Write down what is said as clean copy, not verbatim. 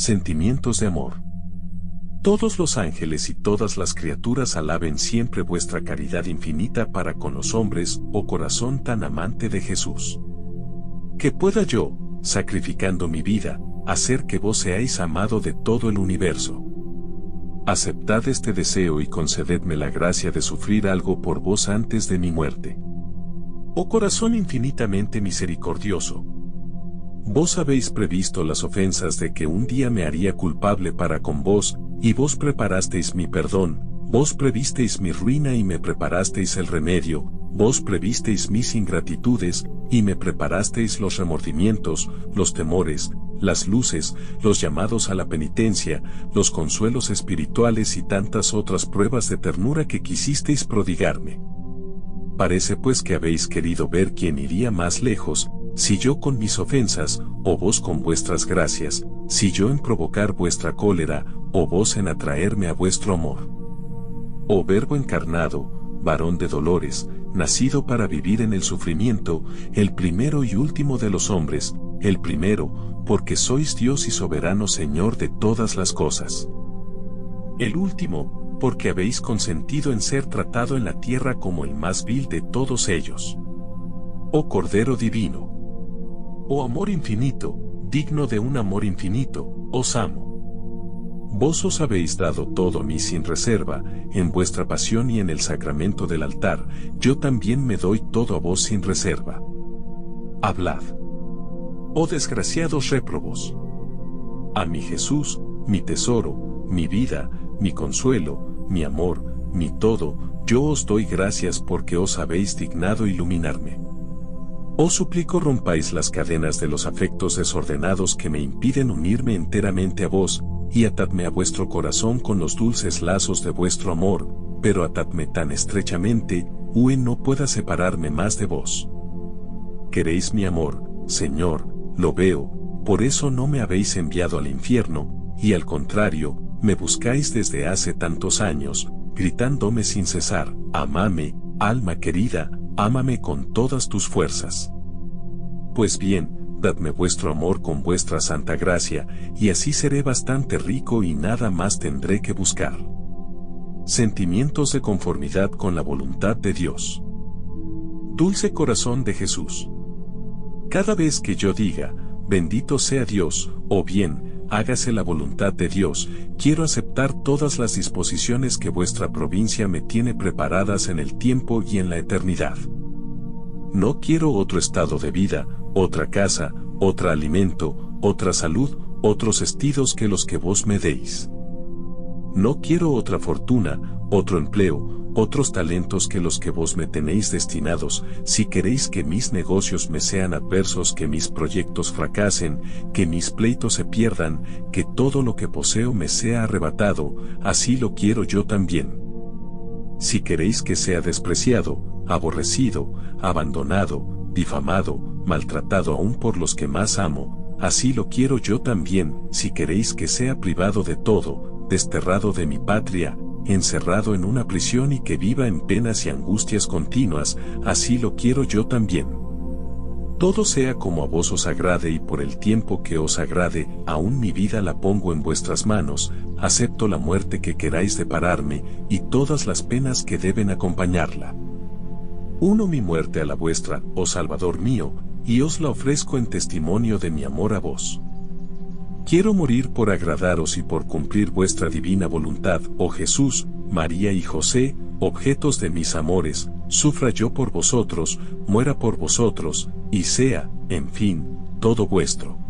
sentimientos de amor. Todos los ángeles y todas las criaturas alaben siempre vuestra caridad infinita para con los hombres, oh corazón tan amante de Jesús. Que pueda yo, sacrificando mi vida, hacer que vos seáis amado de todo el universo. Aceptad este deseo y concededme la gracia de sufrir algo por vos antes de mi muerte. Oh corazón infinitamente misericordioso. Vos habéis previsto las ofensas de que un día me haría culpable para con vos, y vos preparasteis mi perdón, vos previsteis mi ruina y me preparasteis el remedio, vos previsteis mis ingratitudes, y me preparasteis los remordimientos, los temores, las luces, los llamados a la penitencia, los consuelos espirituales y tantas otras pruebas de ternura que quisisteis prodigarme. Parece pues que habéis querido ver quién iría más lejos, si yo con mis ofensas, o vos con vuestras gracias, si yo en provocar vuestra cólera, o vos en atraerme a vuestro amor. Oh Verbo encarnado, varón de dolores, nacido para vivir en el sufrimiento, el primero y último de los hombres, el primero, porque sois Dios y soberano Señor de todas las cosas. El último, porque habéis consentido en ser tratado en la tierra como el más vil de todos ellos. Oh Cordero Divino. Oh amor infinito, digno de un amor infinito, os amo. Vos os habéis dado todo a mí sin reserva, en vuestra pasión y en el sacramento del altar, yo también me doy todo a vos sin reserva. Hablad. Oh desgraciados réprobos. A mi Jesús, mi tesoro, mi vida, mi consuelo, mi amor, mi todo, yo os doy gracias porque os habéis dignado iluminarme. Os suplico rompáis las cadenas de los afectos desordenados que me impiden unirme enteramente a vos, y atadme a vuestro corazón con los dulces lazos de vuestro amor, pero atadme tan estrechamente, no pueda separarme más de vos. Queréis mi amor, Señor, lo veo, por eso no me habéis enviado al infierno, y al contrario, me buscáis desde hace tantos años, gritándome sin cesar, amame, alma querida, ámame con todas tus fuerzas. Pues bien, dadme vuestro amor con vuestra santa gracia, y así seré bastante rico y nada más tendré que buscar. Sentimientos de conformidad con la voluntad de Dios. Dulce corazón de Jesús. Cada vez que yo diga, bendito sea Dios, o bien, hágase la voluntad de Dios, quiero aceptar todas las disposiciones que vuestra provincia me tiene preparadas en el tiempo y en la eternidad. No quiero otro estado de vida, otra casa, otro alimento, otra salud, otros estilos que los que vos me deis. No quiero otra fortuna, otro empleo, otros talentos que los que vos me tenéis destinados, si queréis que mis negocios me sean adversos, que mis proyectos fracasen, que mis pleitos se pierdan, que todo lo que poseo me sea arrebatado, así lo quiero yo también. Si queréis que sea despreciado, aborrecido, abandonado, difamado, maltratado aún por los que más amo, así lo quiero yo también. Si queréis que sea privado de todo, desterrado de mi patria, encerrado en una prisión y que viva en penas y angustias continuas, así lo quiero yo también. Todo sea como a vos os agrade y por el tiempo que os agrade, aún mi vida la pongo en vuestras manos, acepto la muerte que queráis depararme, y todas las penas que deben acompañarla. Uno mi muerte a la vuestra, oh Salvador mío, y os la ofrezco en testimonio de mi amor a vos. Quiero morir por agradaros y por cumplir vuestra divina voluntad, oh Jesús, María y José, objetos de mis amores, sufra yo por vosotros, muera por vosotros, y sea, en fin, todo vuestro.